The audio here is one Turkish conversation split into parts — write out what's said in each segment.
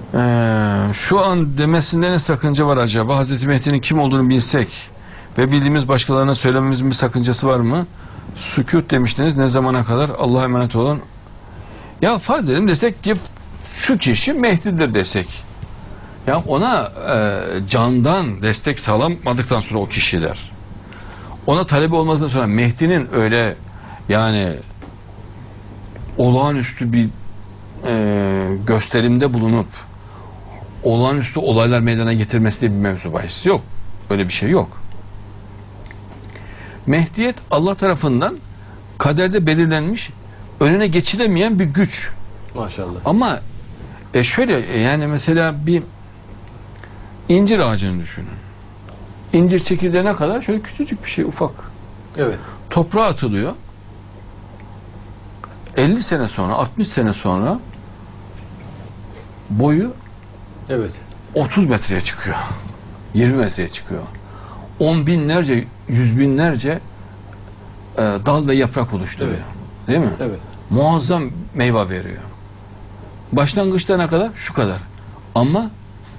Şu an demesinde ne sakınca var acaba? Hazreti Mehdi'nin kim olduğunu bilsek ve bildiğimiz başkalarına söylememizin bir sakıncası var mı? Sükût demiştiniz. Ne zamana kadar? Allah'a emanet olun. Ya farz edelim desek ki şu kişi Mehdi'dir desek. Ya ona candan destek sağlamadıktan sonra o kişiler, ona talebi olmadıktan sonra Mehdi'nin öyle yani olağanüstü bir gösterimde bulunup olağanüstü olaylar meydana getirmesi diye bir mevzu bahis yok. Öyle bir şey yok. Mehdiyet Allah tarafından kaderde belirlenmiş, önüne geçilemeyen bir güç. Maşallah. Ama şöyle yani mesela bir incir ağacını düşünün. İncir çekirdeğine kadar şöyle küçücük bir şey, ufak. Evet. Toprağa atılıyor. 50 sene sonra, 60 sene sonra boyu Evet. 30 metreye çıkıyor. 20 metreye çıkıyor. 10 binlerce, 100 binlerce dal ve yaprak oluşturuyor. Evet. Değil mi? Evet. Muazzam meyve veriyor. Başlangıçta ne kadar? Şu kadar. Ama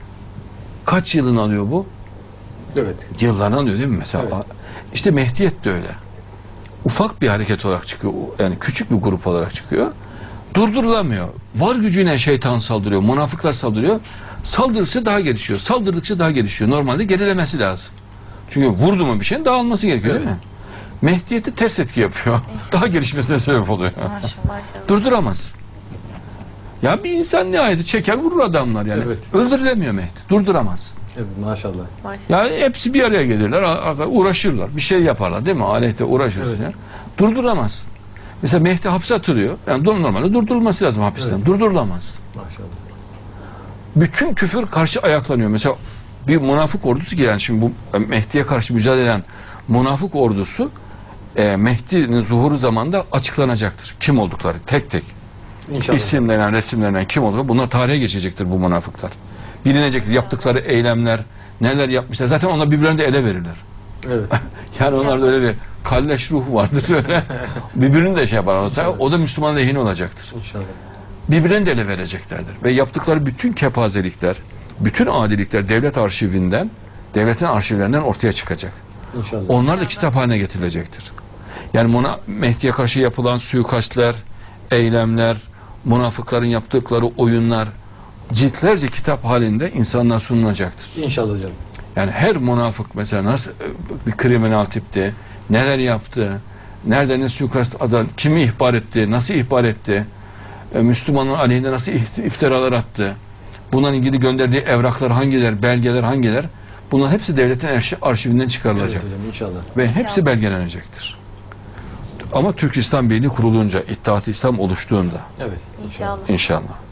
kaç yılını alıyor bu? Evet. Yıllarını alıyor değil mi mesela? Evet. İşte Mehdiyet de öyle. Ufak bir hareket olarak çıkıyor. Yani küçük bir grup olarak çıkıyor. Durdurulamıyor. Var gücüne şeytan saldırıyor. Münafıklar saldırıyor. Saldırdıkça daha gelişiyor. Saldırdıkça daha gelişiyor. Normalde gerilemesi lazım. Çünkü vurdu mu bir şeyin dağılması gerekiyor değil mi? Mehdiyeti ters etki yapıyor. Daha gelişmesine sebep oluyor. Maşallah. Durduramaz. Ya bir insan nihayeti çeker vurur adamlar yani. Evet. Öldürülemiyor Mehdi. Durduramaz. Evet. Maşallah. Maşallah. Ya hepsi bir araya gelirler, uğraşırlar. Bir şey yaparlar değil mi? Alette uğraşırsın. Evet. Yani. Durduramaz. Mesela Mehdi hapse atılıyor. Yani normalde durdurulması lazım hapisten. Evet. Durdurulamaz. Maşallah. Bütün küfür karşı ayaklanıyor. Mesela bir münafık ordusu ki yani şimdi bu Mehdi'ye karşı mücadele eden münafık ordusu Mehdi'nin zuhuru zamanında açıklanacaktır. Kim oldukları tek tek. İnşallah. İsimlerinden, resimlerinden kim oldukları bunlar tarihe geçecektir bu münafıklar. Bilinecektir. Yaptıkları eylemler, neler yapmışlar. Zaten onlar birbirlerini de ele verirler. Evet. Yani onlarda öyle bir kalleş ruhu vardır öyle. Birbirini de şey yapar. O da Müslüman lehine olacaktır. İnşallah. Birbirlerini de ele vereceklerdir. Ve yaptıkları bütün kepazelikler, bütün adilikler devletin arşivlerinden ortaya çıkacak. İnşallah. Onlar da kitap haline getirilecektir. Yani Mehdi'ye karşı yapılan suikastler, eylemler, münafıkların yaptıkları oyunlar ciltlerce kitap halinde insanlara sunulacaktır. İnşallah hocam. Yani her münafık mesela nasıl bir kriminal tipti, neler yaptı, nerede ne suikast, kimi ihbar etti, nasıl ihbar etti, Müslümanın aleyhinde nasıl iftiralar attı, bununla ilgili gönderdiği evraklar hangiler, belgeler hangiler, bunlar hepsi devletin arşivinden çıkarılacak. Evet hocam, inşallah. Ve hepsi belgelenecektir. Ama Türk İslam Birliği kurulunca, İttihat-ı İslam oluştuğunda Evet. İnşallah. inşallah.